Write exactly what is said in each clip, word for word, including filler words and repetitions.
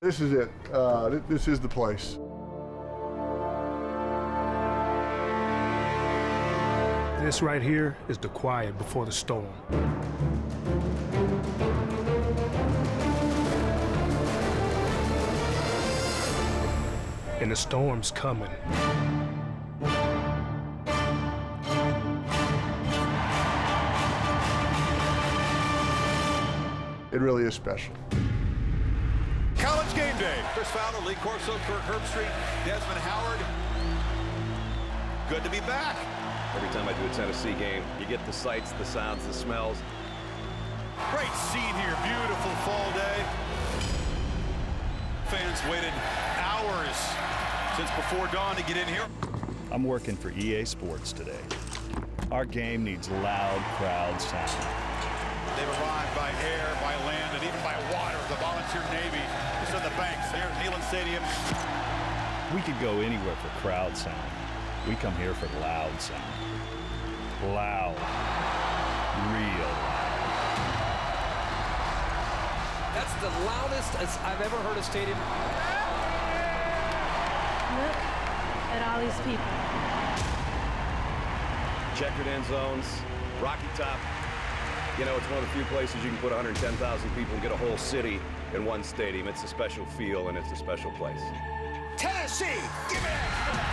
This is it. Uh, th this is the place. This right here is the quiet before the storm. And the storm's coming. It really is special. College game day. Chris Fowler, Lee Corso, Kirk Herbstreit, Desmond Howard. Good to be back. Every time I do a Tennessee game, you get the sights, the sounds, the smells. Great scene here. Beautiful fall day. Fans waited hours since before dawn to get in here. I'm working for E A Sports today. Our game needs loud crowd sound. They've arrived by air, by land, and even by water. The Volunteer Navy is on the banks here at Neyland Stadium. We could go anywhere for crowd sound. We come here for loud sound. Loud. Real loud. That's the loudest as I've ever heard a stadium. Look at all these people. Checkered end zones, Rocky Top. You know, it's one of the few places you can put one hundred ten thousand people and get a whole city in one stadium. It's a special feel and it's a special place. Tennessee, give it up!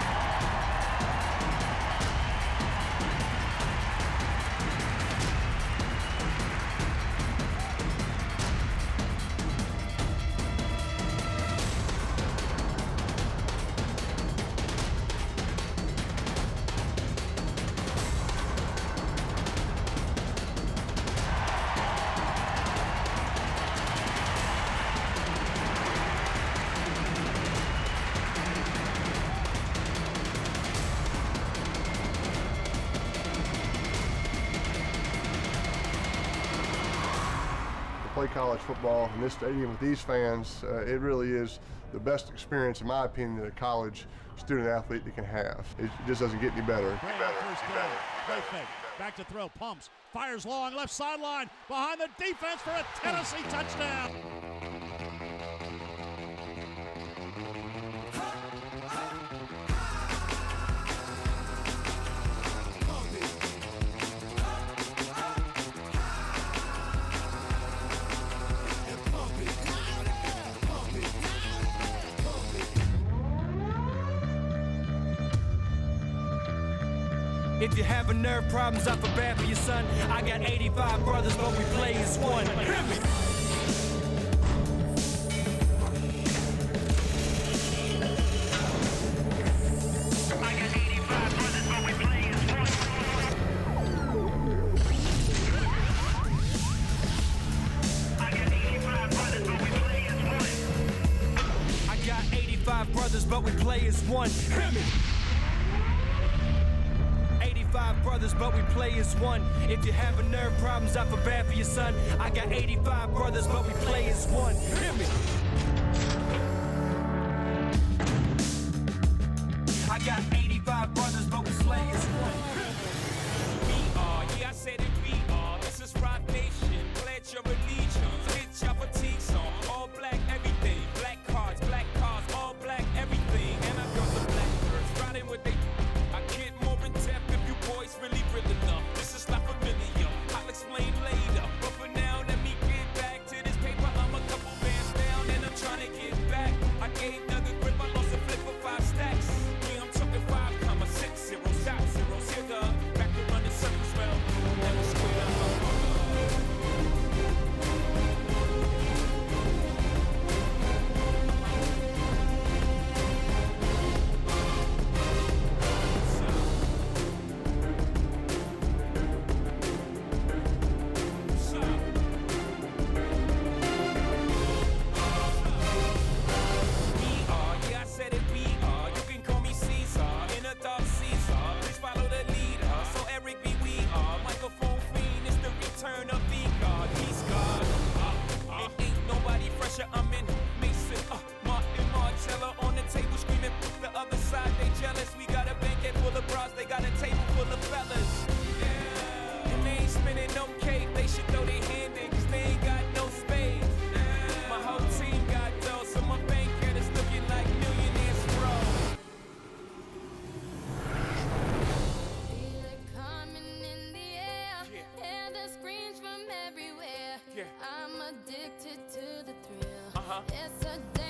Play college football in this stadium with these fans, uh, it really is the best experience, in my opinion, that a college student athlete can have. It just doesn't get any better. Great better, first better, down. better, Great fake. Back to throw. Pumps. Fires long. Left sideline. Behind the defense for a Tennessee touchdown. If you have nerve problems, I feel bad for your son. I got eighty-five brothers, but we play as one. Hear me. I got eighty-five brothers, but we play as one. I got eighty-five brothers, but we play as one. I got eighty-five brothers, but we play as one. Hear me. eighty-five brothers, but we play as one. If you have nerve problems, I feel bad for your son. I got eighty-five brothers, but we play as one. Hear me. I got eighty-five brothers, but we play as one. We are, yeah, I said it, we are. This is Rock Nation. Pledge your allegiance. Hit your fatigue song. All black, everything. Black cards, black cars, all black, everything. And I got the black birds riding with they. I get more in depth if you boys really real enough. This is not familiar, I'll explain later. But for now, let me get back to this paper. I'm a couple bands down addicted to the thrill. Uh-huh. It's a